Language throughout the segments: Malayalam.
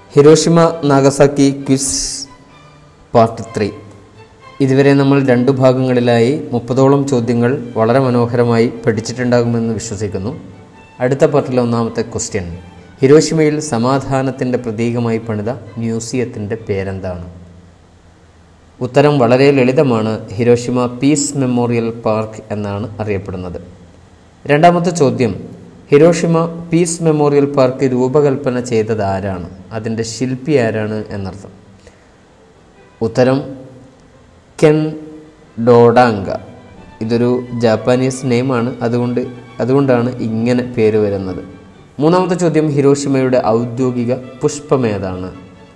Hiroshima Nagasaki quiz part 3. ഇതുവരെ നമ്മൾ 2 ഭാഗങ്ങളിലായി 30ഓളം ചോദ്യങ്ങൾ വളരെ മനോഹരമായി പഠിച്ചിട്ടുണ്ടാകുമെന്ന് വിശ്വസിക്കുന്നു. അടുത്ത പാർട്ടിലെ ഒന്നാമത്തെ ക്വസ്റ്റ്യൻ: ഹിരോഷിമയിൽ സമാധാനത്തിൻ്റെ പ്രതീകമായി പണിത മ്യൂസിയത്തിൻ്റെ പേരെന്താണ്? ഉത്തരം വളരെ ലളിതമാണ്. ഹിരോഷിമ പീസ് മെമ്മോറിയൽ പാർക്ക് എന്നാണ് അറിയപ്പെടുന്നത്. രണ്ടാമത്തെ ചോദ്യം: ഹിരോഷിമ പീസ് മെമ്മോറിയൽ പാർക്ക് രൂപകൽപ്പന ചെയ്തത് ആരാണ്? അതിൻ്റെ ശില്പി ആരാണ് എന്നർത്ഥം. ഉത്തരം കെൻ ഡോഡാങ്ക. ഇതൊരു ജാപ്പാനീസ് നെയിമാണ്, അതുകൊണ്ടാണ് ഇങ്ങനെ പേര് വരുന്നത്. മൂന്നാമത്തെ ചോദ്യം: ഹിരോഷിമയുടെ ഔദ്യോഗിക പുഷ്പം ഏതാണ്?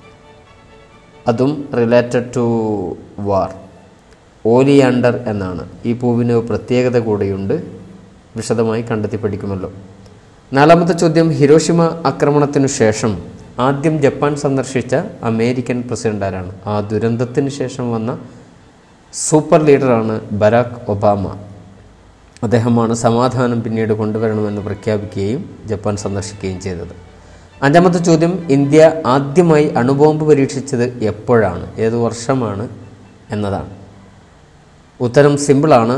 അതും റിലേറ്റഡ് ടു വാർ. ഓലിയാണ്ടർ എന്നാണ്. ഈ പൂവിന് പ്രത്യേകത കൂടിയുണ്ട്, വിശദമായി കണ്ടെത്തി പഠിക്കുമല്ലോ. നാലാമത്തെ ചോദ്യം: ഹിരോഷിമ ആക്രമണത്തിനു ശേഷം ആദ്യം ജപ്പാൻ സന്ദർശിച്ച അമേരിക്കൻ പ്രസിഡന്റ് ആരാണ്? ആ ദുരന്തത്തിന് ശേഷം വന്ന സൂപ്പർ ലീഡറാണ് ബരാക് ഒബാമ. അദ്ദേഹമാണ് സമാധാനം പിന്നീട് കൊണ്ടുവരണമെന്ന് പ്രഖ്യാപിക്കുകയും ജപ്പാൻ സന്ദർശിക്കുകയും ചെയ്തത്. അഞ്ചാമത്തെ ചോദ്യം: ഇന്ത്യ ആദ്യമായി അണുബോംബ് പരീക്ഷിച്ചത് എപ്പോഴാണ്? ഏതു വർഷമാണ് എന്നതാണ്. ഉത്തരം സിമ്പിളാണ്.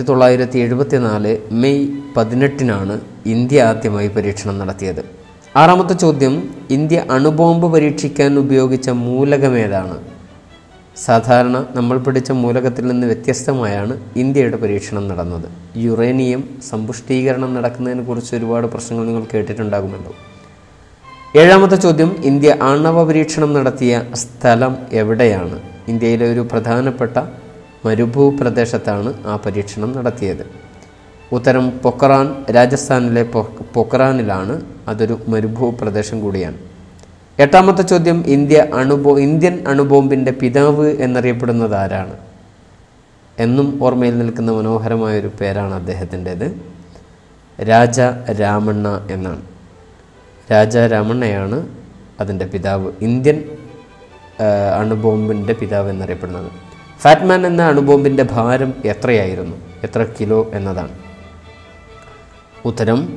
1974 മെയ് 18 ഇന്ത്യ ആദ്യമായി പരീക്ഷണം നടത്തിയത്. ആറാമത്തെ ചോദ്യം: ഇന്ത്യ അണുബോംബ് പരീക്ഷിക്കാൻ ഉപയോഗിച്ച മൂലകം ഏതാണ്? സാധാരണ നമ്മൾ പഠിച്ച മൂലകത്തിൽ നിന്ന് വ്യത്യസ്തമായാണ് ഇന്ത്യയുടെ പരീക്ഷണം നടന്നത്. യുറേനിയം സമ്പുഷ്ടീകരണം നടക്കുന്നതിനെ കുറിച്ച് ഒരുപാട് പ്രശ്നങ്ങൾ നിങ്ങൾ കേട്ടിട്ടുണ്ടാകുമല്ലോ. ഏഴാമത്തെ ചോദ്യം: ഇന്ത്യ ആണവ പരീക്ഷണം നടത്തിയ സ്ഥലം എവിടെയാണ്? ഇന്ത്യയിലെ ഒരു പ്രധാനപ്പെട്ട മരുഭൂപ്രദേശത്താണ് ആ പരീക്ഷണം നടത്തിയത്. ഉത്തരം പൊക്രാൻ. രാജസ്ഥാനിലെ പൊക്രാനിലാണ്. അതൊരു മരുഭൂപ്രദേശം കൂടിയാണ്. എട്ടാമത്തെ ചോദ്യം: ഇന്ത്യൻ അണുബോംബിൻ്റെ പിതാവ് എന്നറിയപ്പെടുന്നത് ആരാണ്? എന്നും ഓർമ്മയിൽ നിൽക്കുന്ന മനോഹരമായൊരു പേരാണ് അദ്ദേഹത്തിൻ്റേത്. രാജ രാമണ്ണ എന്നാണ്. രാജ രാമണ്ണയാണ് അതിൻ്റെ പിതാവ്, ഇന്ത്യൻ അണുബോംബിൻ്റെ പിതാവ് എന്നറിയപ്പെടുന്നത്. ഫാറ്റ്മാൻ എന്ന അണുബോംബിൻ്റെ ഭാരം എത്രയായിരുന്നു? എത്ര കിലോ എന്നതാണ്. ഉത്തരം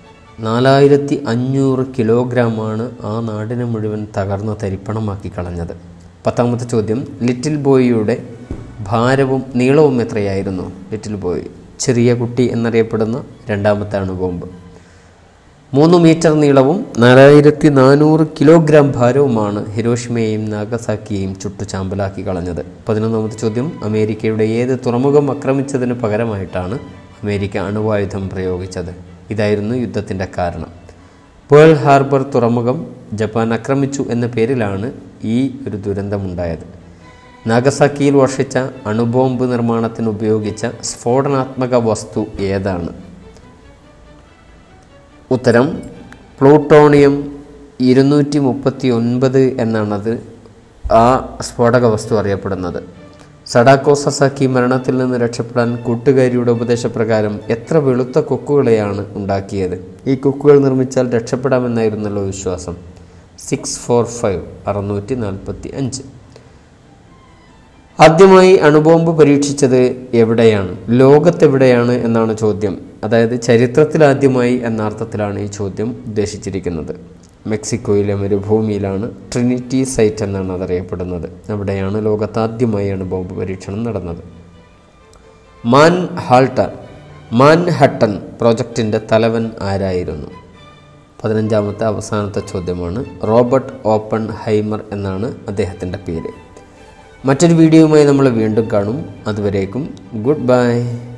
4500 കിലോഗ്രാമാണ്. ആ നാടിനെ മുഴുവൻ തകർന്ന് തരിപ്പണമാക്കി കളഞ്ഞത്. പത്താമത്തെ ചോദ്യം: ലിറ്റിൽ ബോയിയുടെ ഭാരവും നീളവും എത്രയായിരുന്നു? ലിറ്റിൽ ബോയ്, ചെറിയ കുട്ടി എന്നറിയപ്പെടുന്ന രണ്ടാമത്തെ അണുബോംബ്. 3 മീറ്റർ നീളവും 4400 കിലോഗ്രാം ഭാരവുമാണ് ഹിരോഷിമയെയും നാഗസാക്കിയെയും ചുട്ടുചാമ്പലാക്കി കളഞ്ഞത്. 11ാമത്തെ ചോദ്യം: അമേരിക്കയുടെ ഏത് തുറമുഖം ആക്രമിച്ചതിന് പകരമായിട്ടാണ് അമേരിക്ക അണുവായുധം പ്രയോഗിച്ചത്? ഇതായിരുന്നു യുദ്ധത്തിൻ്റെ കാരണം. പേൾ ഹാർബർ തുറമുഖം ജപ്പാൻ ആക്രമിച്ചു എന്ന പേരിലാണ് ഈ ഒരു ദുരന്തമുണ്ടായത്. നാഗസാക്കിയിൽ വർഷിച്ച അണുബോംബ് നിർമ്മാണത്തിന് ഉപയോഗിച്ച സ്ഫോടനാത്മക വസ്തു ഏതാണ്? ഉത്തരം പ്ലൂട്ടോണിയം 239 എന്നാണത് ആ സ്ഫോടക വസ്തു അറിയപ്പെടുന്നത്. സഡാക്കോ സസാക്കി മരണത്തിൽ നിന്ന് രക്ഷപ്പെടാൻ കൂട്ടുകാരിയുടെ ഉപദേശപ്രകാരം എത്ര വെളുത്ത കൊക്കുകളെയാണ് ഉണ്ടാക്കിയത്? ഈ കൊക്കുകൾ നിർമ്മിച്ചാൽ രക്ഷപ്പെടാമെന്നായിരുന്നല്ലോ വിശ്വാസം. 645 645. ആദ്യമായി അണുബോംബ് പരീക്ഷിച്ചത് എവിടെയാണ്? ലോകത്തെവിടെയാണ് എന്നാണ് ചോദ്യം. അതായത് ചരിത്രത്തിലാദ്യമായി എന്ന അർത്ഥത്തിലാണ് ഈ ചോദ്യം ഉദ്ദേശിച്ചിരിക്കുന്നത്. മെക്സിക്കോയിലെ മരുഭൂമിയിലാണ്. ട്രിനിറ്റി സൈറ്റ് എന്നാണ് അതറിയപ്പെടുന്നത്. അവിടെയാണ് ലോകത്താദ്യമായി അണുബോംബ് പരീക്ഷണം നടന്നത്. മാൻഹട്ടൻ പ്രോജക്റ്റിൻ്റെ തലവൻ ആരായിരുന്നു? 15ാമത്തെ അവസാനത്തെ ചോദ്യമാണ്. റോബർട്ട് ഓപ്പൺ ഹൈമർ എന്നാണ് അദ്ദേഹത്തിൻ്റെ പേര്. മറ്റൊരു വീഡിയോയുമായി നമ്മൾ വീണ്ടും കാണും. അതുവരേക്കും ഗുഡ് ബൈ.